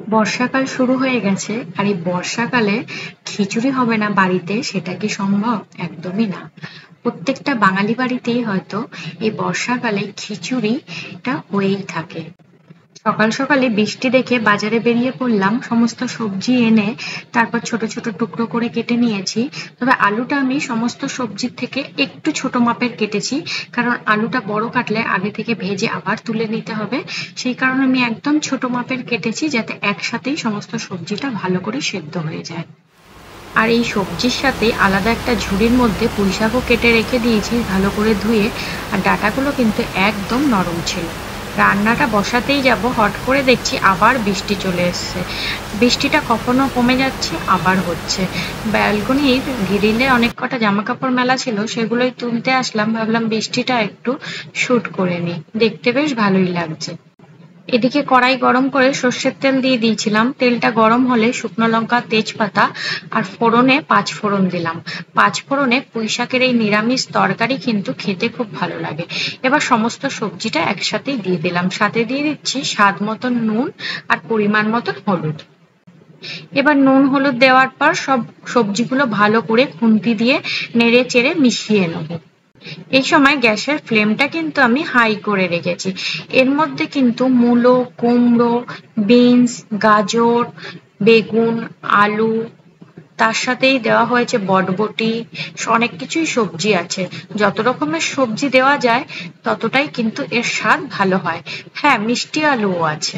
বর্ষাকাল শুরু হয়ে গেছে, আর এই বর্ষাকালে খিচুড়ি হবে না বাড়িতে, সেটা কি সম্ভব? একদমই না। প্রত্যেকটা বাঙালি বাড়িতেই হয়তো এই বর্ষাকালে খিচুড়িটা হয়েই থাকে। সকাল সকালে বৃষ্টি দেখে বাজারে বেরিয়ে পড়লাম, সমস্ত সবজি এনে তারপর ছোট ছোট টুকরো করে কেটে নিয়েছি। তবে আলুটা আমি সমস্ত সবজির থেকে একটু ছোট মাপের কেটেছি, কারণ আলুটা বড় কাটলে আগে থেকে ভেজে আবার তুলে নিতে হবে। সেই কারণে আমি একদম ছোট মাপের কেটেছি, যাতে একসাথেই সমস্ত সবজিটা ভালো করে সেদ্ধ হয়ে যায়। আর এই সবজির সাথে আলাদা একটা ঝুড়ির মধ্যে পুঁইশাকও কেটে রেখে দিয়েছি ভালো করে ধুয়ে। আর ডাঁটাগুলো কিন্তু একদম নরম ছিল। রান্নাটা বসাতেই যাব, হট করে দেখছি আবার বৃষ্টি চলে এসছে। বৃষ্টিটা কখনো কমে যাচ্ছে, আবার হচ্ছে। ব্যালকনির গ্রিলে অনেক কটা জামা কাপড় মেলা ছিল, সেগুলোই তুলতে আসলাম, ভাবলাম বৃষ্টিটা একটু শুট করে নিই, দেখতে বেশ ভালোই লাগছে। এদিকে কড়াই গরম করে সর্ষের তেল দিয়ে দিয়েছিলাম। তেলটা গরম হলে শুকনো লঙ্কা, তেজপাতা আর ফোড়নে 5 ফোড়ন দিলাম। 5 ফোড়নে পুঁইশাকের এই নিরামিষ তরকারি কিন্তু খেতে খুব ভালো লাগে। এবার সমস্ত সবজিটা একসাথেই দিয়ে দিলাম, সাথে দিয়ে দিচ্ছি স্বাদ মতন নুন আর পরিমাণ মতন হলুদ। এবার নুন হলুদ দেওয়ার পর সব সবজিগুলো ভালো করে খুন্তি দিয়ে নেড়ে চেড়ে মিশিয়ে নেব। এই সময় গ্যাসের ফ্লেমটা কিন্তু আমি হাই করে রেখেছি। এর মধ্যে কিন্তু মূলো, কুমড়ো, বিনস, গাজর, বেগুন, আলু, তার সাথেই দেওয়া হয়েছে বটবটি, অনেক কিছুই সবজি আছে। যত রকমের সবজি দেওয়া যায় ততটাই কিন্তু এর স্বাদ ভালো হয়। হ্যাঁ, মিষ্টি আলুও আছে।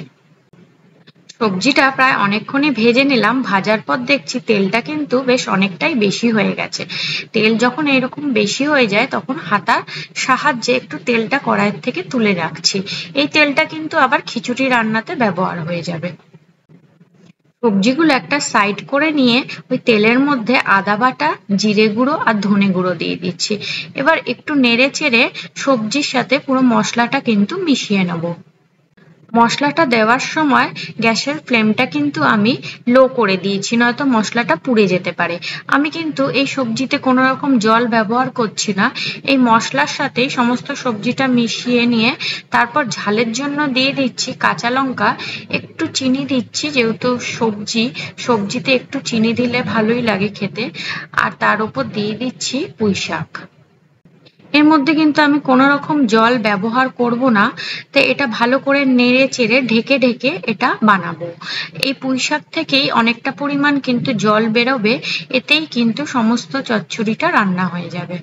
সবজিটা প্রায় অনেকক্ষণই ভেজে নিলাম। ভাজার পর দেখছি তেলটা কিন্তু বেশ অনেকটাই বেশি হয়ে গেছে। তেল যখন এরকম বেশি হয়ে যায় তখন হাতার সাহায্যে একটু তেলটা কড়াইয়ের থেকে তুলে রাখছি। এই তেলটা কিন্তু আবার খিচুড়ি রান্নাতে ব্যবহার হয়ে যাবে। সবজিগুলো একটা সাইড করে নিয়ে ওই তেলের মধ্যে আদা বাটা, জিরে গুঁড়ো আর ধনে গুঁড়ো দিয়ে দিচ্ছি। এবার একটু নেড়ে চেড়ে সবজির সাথে পুরো মশলাটা কিন্তু মিশিয়ে নেব। মশলাটা দেওয়ার সময় গ্যাসের ফ্লেমটা কিন্তু আমি লো করে দিয়েছি, নয়তো মশলাটা পুড়ে যেতে পারে। আমি কিন্তু এই সবজিতে কোনো রকম জল ব্যবহার করছি না। এই মশলার সাথেই সমস্ত সবজিটা মিশিয়ে নিয়ে তারপর ঝালের জন্য দিয়ে দিচ্ছি কাঁচা লঙ্কা, একটু চিনি দিচ্ছি, যেহেতু সবজিতে একটু চিনি দিলে ভালোই লাগে খেতে। আর তার উপর দিয়ে দিচ্ছি পুঁইশাক। এর মধ্যে কিন্তু আমি কোনো রকম জল ব্যবহার করব না। তো এটা ভালো করে নেড়ে চেড়ে ঢেকে ঢেকে এটা বানাবো। এই পুঁইশাক থেকেই অনেকটা পরিমাণ কিন্তু জল বেরোবে, এতেই কিন্তু সমস্ত চচ্চড়িটা রান্না হয়ে যাবে।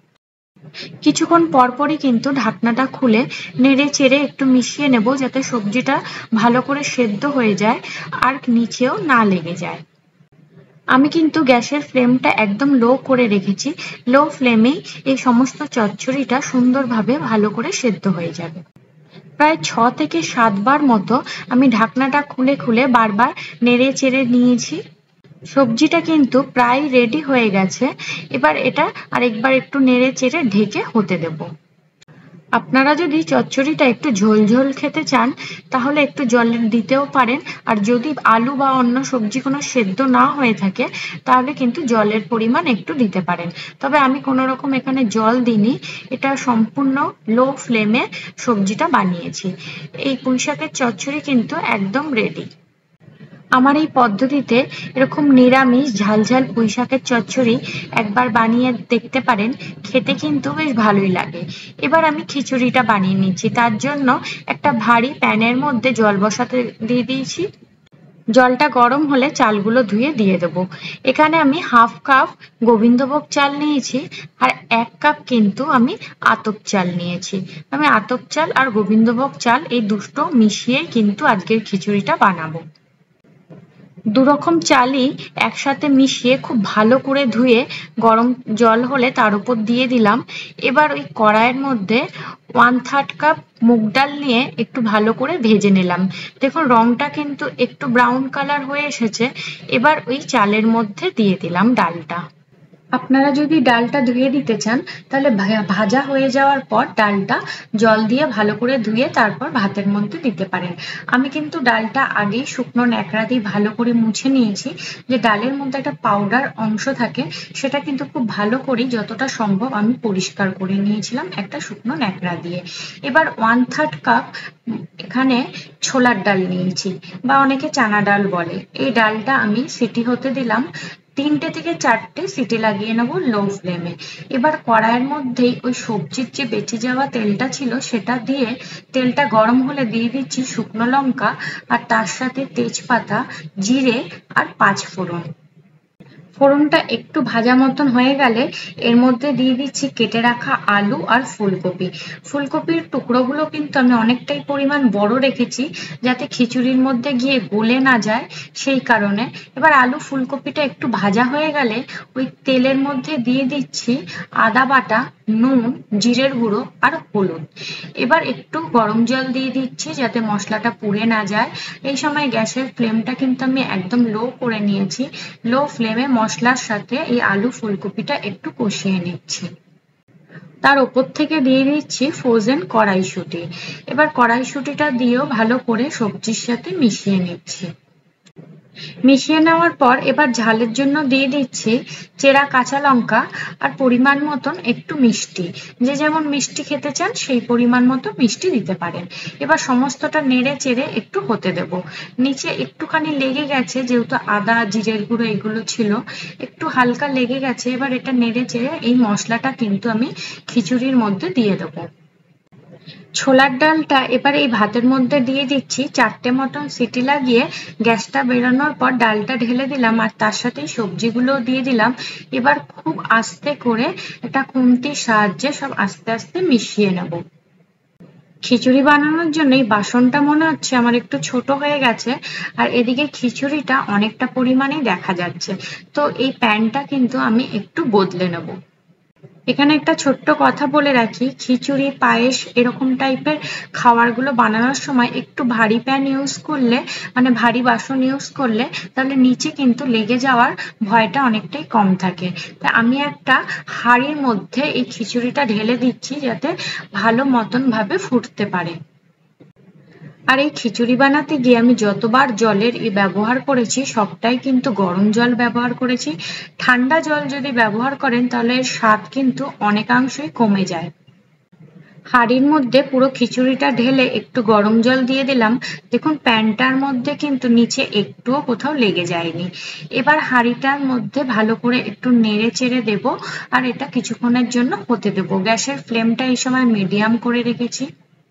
কিছুক্ষণ পরপরই কিন্তু ঢাকনাটা খুলে নেড়ে চেড়ে একটু মিশিয়ে নেব, যাতে সবজিটা ভালো করে সেদ্ধ হয়ে যায় আর নিচেও না লেগে যায়। আমি কিন্তু গ্যাসের ফ্লেমটা একদম লো করে রেখেছি। লো ফ্লেমেই এই সমস্ত চচ্চড়িটা সুন্দরভাবে ভালো করে সেদ্ধ হয়ে যাবে। প্রায় 6 থেকে 7 বার মতো আমি ঢাকনাটা খুলে খুলে বারবার নেড়ে চেড়ে নিয়েছি। সবজিটা কিন্তু প্রায় রেডি হয়ে গেছে। এবার এটা আরেকবার একটু নেড়ে চেড়ে ঢেকে হতে দেব। আপনারা যদি চচ্চড়িটা একটু ঝোল ঝোল খেতে চান তাহলে একটু জল দিতেও পারেন। আর যদি আলু বা অন্য সবজি কোনো সেদ্ধ না হয়ে থাকে তাহলে কিন্তু জলের পরিমাণ একটু দিতে পারেন। তবে আমি কোনো রকম এখানে জল দিইনি, এটা সম্পূর্ণ লো ফ্লেমে সবজিটা বানিয়েছি। এই পুঁইশাকের চচ্চড়ি কিন্তু একদম রেডি। আমার এই পদ্ধতিতে এরকম নিরামিষ ঝালঝাল পুঁইশাকের চচ্চড়ি একবার বানিয়ে দেখতে পারেন, খেতে কিন্তু বেশ ভালোই লাগে। এবার আমি খিচুড়িটা বানিয়ে নিচ্ছি। তার জন্য একটা ভারী প্যানের মধ্যে জল বসাতে দিয়ে দিয়েছি। জলটা গরম হলে চালগুলো ধুয়ে দিয়ে দেবো। এখানে আমি হাফ কাপ গোবিন্দভোগ চাল নিয়েছি, আর 1 কাপ কিন্তু আমি আতপ চাল নিয়েছি। আমি আতপ চাল আর গোবিন্দভোগ চাল এই দুটো মিশিয়ে কিন্তু আজকের খিচুড়িটা বানাবো। দুরকম চালই একসাথে মিশিয়ে খুব ভালো করে ধুয়ে গরম জল হলে তার উপর দিয়ে দিলাম। এবার ওই কড়াইয়ের মধ্যে 1/3 কাপ মুগ ডাল নিয়ে একটু ভালো করে ভেজে নিলাম। দেখুন রংটা কিন্তু একটু ব্রাউন কালার হয়ে এসেছে। এবার ওই চালের মধ্যে দিয়ে দিলাম ডালটা। আপনারা যদি ডালটা ধুয়ে দিতে চান তাহলে ভাজা হয়ে যাওয়ার পর ডালটা জল দিয়ে ভালো করে ধুয়ে তারপর ভাতের মধ্যে দিতে পারেন। আমি কিন্তু ডালটা আগেই শুকনো ন্যাকড়া দিয়ে ভালো করে মুছে নিয়েছি। যে ডালের মধ্যে একটা পাউডার অংশ থাকে সেটা কিন্তু খুব ভালো করে যতটা সম্ভব আমি পরিষ্কার করে নিয়েছিলাম একটা শুকনো ন্যাকড়া দিয়ে। এবার 1/3 কাপ এখানে ছোলার ডাল নিয়েছি বা অনেকে চানা ডাল বলে। এই ডালটা আমি সিটি হতে দিলাম, 3টে থেকে 4টে সিটি লাগিয়ে নেবো লো ফ্লেমে। এবার কড়াইয়ের মধ্যেই ওই সবজির যে বেঁচে যাওয়া তেলটা ছিল সেটা দিয়ে, তেলটা গরম হলে দিয়ে দিচ্ছি শুকনো লঙ্কা আর তার সাথে তেজপাতা, জিরে আর 5 ফোড়ন। ফোড়নটা একটু ভাজা মতন হয়ে গেলে এর মধ্যে দিয়ে দিচ্ছি কেটে রাখা আলু আর ফুলকপি। ফুলকপির টুকরোগুলো কিন্তু আমি অনেকটাই পরিমাণ বড় রেখেছি যাতে খিচুড়ির মধ্যে গিয়ে গলে না যায়, সেই কারণে। এবার আলু ফুলকপিটা একটু ভাজা হয়ে গেলে ওই তেলের মধ্যে দিয়ে দিচ্ছি আদা বাটা, নুন, জিরের গুঁড়ো আর হলুদ। এবার একটু গরম জল দিয়ে দিচ্ছি যাতে মশলাটা পুড়ে না যায়। এই সময় গ্যাসের ফ্লেমটা কিন্তু আমি একদম লো করে নিয়েছি। লো ফ্লেমে মশলার সাথে এই আলু ফুলকপিটা একটু কষিয়ে নিচ্ছি। তার ওপর থেকে দিয়ে দিচ্ছি ফ্রোজেন কড়াইশুঁটি। এবার কড়াইশুঁটিটা দিয়েও ভালো করে সবজির সাথে মিশিয়ে নিচ্ছি। মিশিয়ে নেওয়ার পর এবার ঝালের জন্য দিয়ে দিচ্ছি চেরা কাঁচা লঙ্কা আর পরিমাণ মতন একটু মিষ্টি। যে যেমন মিষ্টি খেতে চান সেই পরিমাণ মতো মিষ্টি দিতে পারেন। এবার সমস্তটা নেড়ে চেড়ে একটু হতে দেব। নিচে একটুখানি লেগে গেছে যেহেতু আদা জিরের গুঁড়ো এগুলো ছিল, একটু হালকা লেগে গেছে। এবার এটা নেড়ে চেড়ে এই মশলাটা কিন্তু আমি খিচুড়ির মধ্যে দিয়ে দেবো। ছোলার ডালটা এবার এই ভাতের মধ্যে দিয়ে দিচ্ছি, 4টে মতন সিটি লাগিয়ে গ্যাসটা বেরোনোর পর ডালটা ঢেলে দিলাম আর তার সাথে সবজিগুলো দিয়ে দিলাম। এবার খুব আস্তে করে একটা খুন্তির সাহায্যে সব আস্তে আস্তে মিশিয়ে নেব। খিচুড়ি বানানোর জন্য এই বাসনটা মনে হচ্ছে আমার একটু ছোট হয়ে গেছে আর এদিকে খিচুড়িটা অনেকটা পরিমাণেই দেখা যাচ্ছে, তো এই প্যানটা কিন্তু আমি একটু বদলে নেব। এখানে একটা ছোট্ট কথা বলে রাখি, খিচুড়ি পায়েস এরকম টাইপের খাবারগুলো বানানোর সময় একটু ভারী প্যান ইউজ করলে, মানে ভারী বাসন ইউজ করলে, তাহলে নিচে কিন্তু লেগে যাওয়ার ভয়টা অনেকটাই কম থাকে। তাই আমি একটা হাঁড়ির মধ্যে এই খিচুড়িটা ঢেলে দিচ্ছি যাতে ভালো মতন ভাবে ফুটতে পারে। আর এই খিচুড়ি বানাতে গিয়ে আমি যতবার জলের ব্যবহার করেছি সবটাই কিন্তু গরম জল ব্যবহার করেছি। ঠান্ডা জল যদি ব্যবহার করেন তাহলে এর স্বাদ কিন্তু অনেকাংশই কমে যায়। হাঁড়ির মধ্যে পুরো খিচুড়িটা ঢেলে একটু গরম জল দিয়ে দিলাম। দেখুন প্যানটার মধ্যে কিন্তু নিচে একটুও কোথাও লেগে যায়নি। এবার হাঁড়িটার মধ্যে ভালো করে একটু নেড়ে চেড়ে দেব আর এটা কিছুক্ষণের জন্য হতে দেব। গ্যাসের ফ্লেমটা এই সময় মিডিয়াম করে রেখেছি।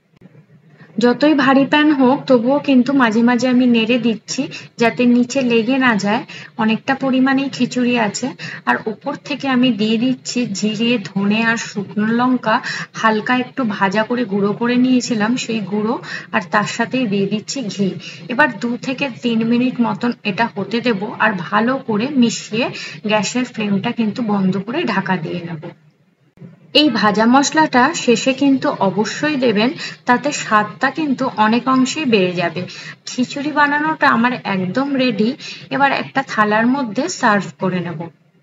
যতই ভারী প্যান হোক তবুও কিন্তু মাঝে মাঝে আমি নেড়ে দিচ্ছি যাতে নিচে লেগে না যায়। অনেকটা পরিমাণেই খিচুড়ি আছে। আর উপর থেকে আমি দিয়ে দিচ্ছি জিরে, ধনে আর শুকনো লঙ্কা হালকা একটু ভাজা করে গুঁড়ো করে নিয়েছিলাম সেই গুঁড়ো, আর তার সাথেই দিয়ে দিচ্ছি ঘি। এবার 2 থেকে 3 মিনিট মতন এটা হতে দেব আর ভালো করে মিশিয়ে গ্যাসের ফ্লেমটা কিন্তু বন্ধ করে ঢাকা দিয়ে নেব। এই ভাজা মশলাটা শেষে কিন্তু অবশ্যই দেবেন, তাতে স্বাদটা কিন্তু অনেক অংশেই বেড়ে যাবে। খিচুড়ি বানানোটা আমার একদম রেডি। এবার একটা থালার মধ্যে সার্ভ করে নেব।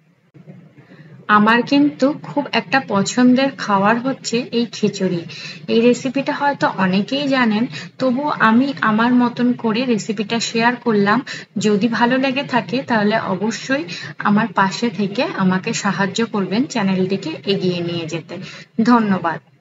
আমার কিন্তু খুব একটা পছন্দের খাবার হচ্ছে এই খিচুড়ি। এই রেসিপিটা হয়তো অনেকেই জানেন, তবু আমি আমার মতন করে রেসিপিটা শেয়ার করলাম। যদি ভালো লেগে থাকে তাহলে অবশ্যই আমার পাশে থেকে আমাকে সাহায্য করবেন চ্যানেলটিকে এগিয়ে নিয়ে যেতে। ধন্যবাদ।